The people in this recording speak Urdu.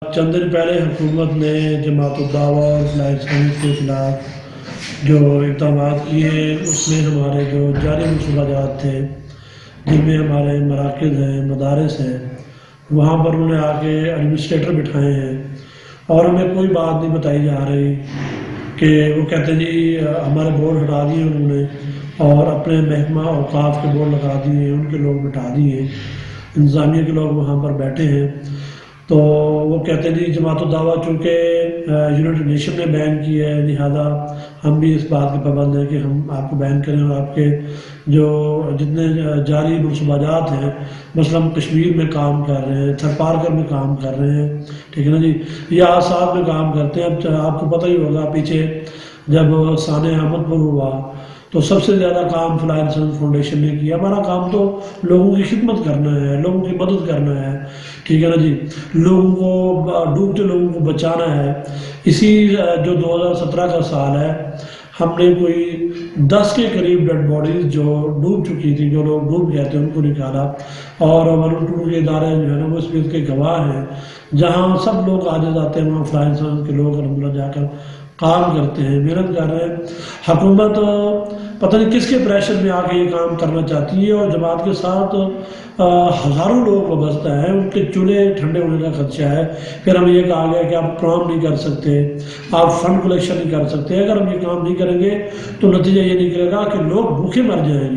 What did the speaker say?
چند دن پہلے حکومت نے جماعت-ود-دعوہ اور فلاح-e-انسانیت کے خلاف جو اقدامات کیے اس میں ہمارے جو جاری منصوبہ جات تھے جن میں ہمارے مراکز ہیں، مدارس ہیں، وہاں پر انہوں نے آ کے ایڈمنسٹریٹر بٹھائے ہیں اور ہمیں کوئی بات نہیں بتائی جا رہی کہ وہ کہتے ہیں جی ہمارے بورڈ ہٹا دیے انہوں نے اور اپنے محکمہ اوقاف کے بورڈ لگا دیے، ان کے لوگ بٹھا دیے، انتظامیہ کے لوگ وہاں پر بیٹھے ہیں۔ تو وہ کہتے ہیں جی جماعت-ود-دعوہ چونکہ یونائٹڈ نیشن نے بین کی ہے، لہذا ہم بھی اس بات کے پابند ہیں کہ ہم آپ کو بین کریں اور آپ کے جو جتنے جاری منصوبہ جات ہیں، مثلاً کشمیر میں کام کر رہے ہیں، تھرپارکر میں کام کر رہے ہیں، ٹھیک ہے نا جی، یا آصاب میں کام کرتے ہیں۔ اب آپ کو پتہ ہی ہوگا پیچھے جب سانحہ احمد پر ہوا تو سب سے زیادہ کام فلاح-e-انسانیت فاؤنڈیشن نے کیا۔ ہمارا کام تو لوگوں کی خدمت کرنا ہے، لوگوں کی مدد کرنا ہے، ٹھیک ہے نا جی، لوگوں کو ڈوبتے لوگوں کو بچانا ہے۔ اسی جو 2017 کا سال ہے، ہم نے کوئی 10 کے قریب ڈیڈ باڈیز جو ڈوب چکی تھی، جو لوگ ڈوب گئے تھے، ان کو نکالا، اور ورلپور کے ادارے جو ہے نا وہ اس بات کے گواہ ہیں۔ جہاں سب لوگ آ جاتے ہیں وہاں فلاح-e-انسانیت کے لوگ الحمدللہ جا کر کام کرتے ہیں، محنت کر رہے ہیں۔ حکومت پتہ نہیں کس کے پریشر میں آ کے یہ کام کرنا چاہتی ہے، اور جماعت کے ساتھ ہزاروں لوگ وابستہ ہیں، ان کے چولہے ٹھنڈے ہونے کا خدشہ ہے۔ پھر ہمیں یہ کہا گیا کہ آپ پروگرام نہیں کر سکتے، آپ فنڈ کلیکشن نہیں کر سکتے۔ اگر ہم یہ کام نہیں کریں گے تو نتیجہ یہ نکلے گا کہ لوگ بھوکے مر جائیں گے۔